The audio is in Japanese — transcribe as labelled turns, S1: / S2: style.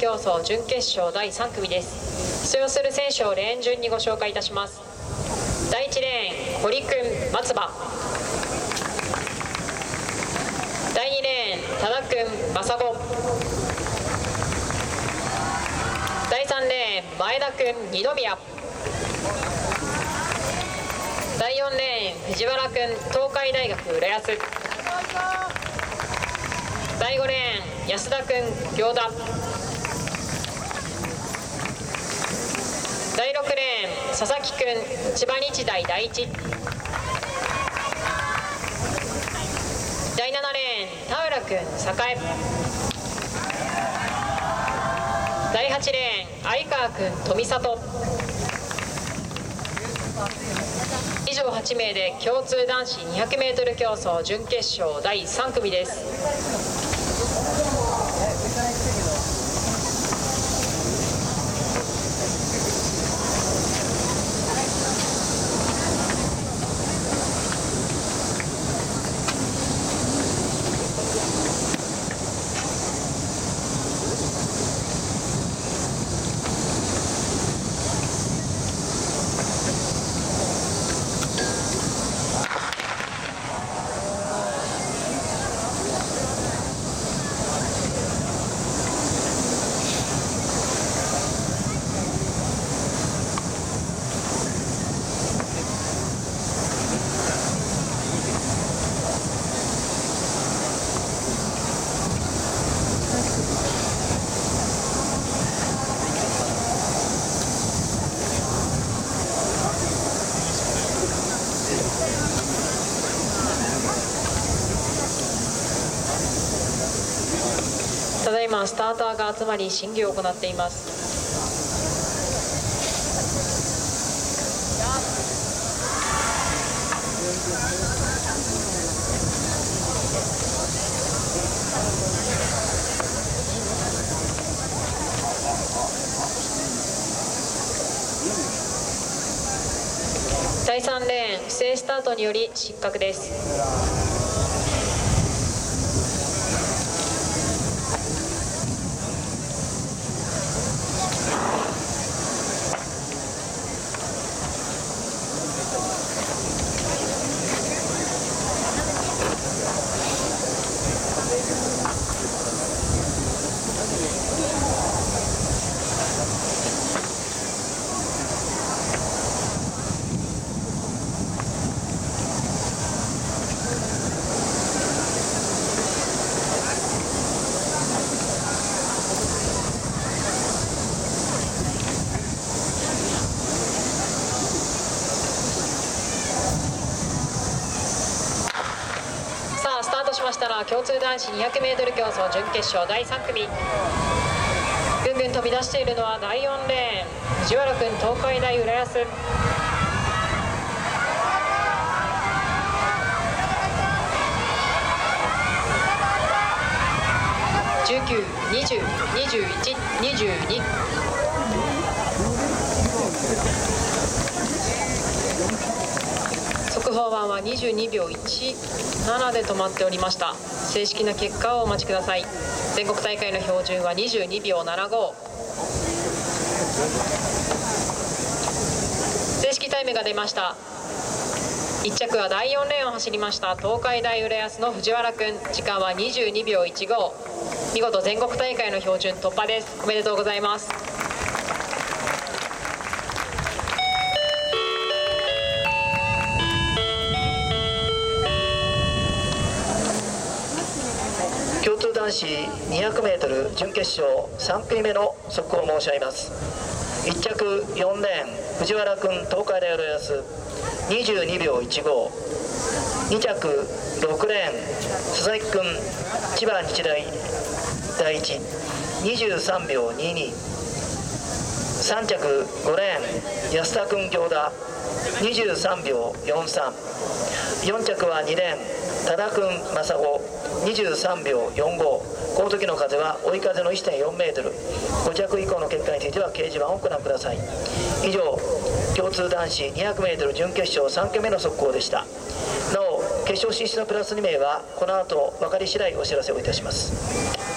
S1: 競争準決勝第3組です。出場する選手をレーン順にご紹介いたします。第1レーン、堀くん、松葉。第2レーン、多田くん、真砂。第3レーン、前田くん、二宮。第4レーン、藤原くん、東海大学浦安。第5レーン、安田くん、行田。第6レーン、佐々木くん、千葉日大第一。第7レーン、田浦くん、栄。第8レーン、相川くん、富里。以上8名で共通男子 200m 競争準決勝第3組です。ただいまスターターが集まり審議を行っています。第3レーン、不正スタートにより失格です。スタートしましたら共通男子 200m 競争準決勝第3組。ぐんぐん飛び出しているのは第4レーン、藤原くん、東海大浦安。19、20、21、22。速報板は22秒17で止まっておりました。正式な結果をお待ちください。全国大会の標準は22秒75。正式タイムが出ました。1着は第4レーンを走りました東海大浦安の藤原くん、時間は22秒15。見事全国大会の標準突破です。おめでとうございます。
S2: 共通男子 200m 準決勝3組目の速報を申し上げます。1着4レーン藤原くん、東海大浦安22秒15。2着6レーン佐々木くん、千葉日大第一23秒22。3着5レーン安田くん、行田23秒43。4着は2レーン多田くん、真砂23秒45。この時の風は追い風の 1.4 メートル。5着以降の結果については掲示板をご覧ください。以上、共通男子 200m 準決勝3組目の速報でした。なお決勝進出のプラス2名はこの後分かり次第お知らせをいたします。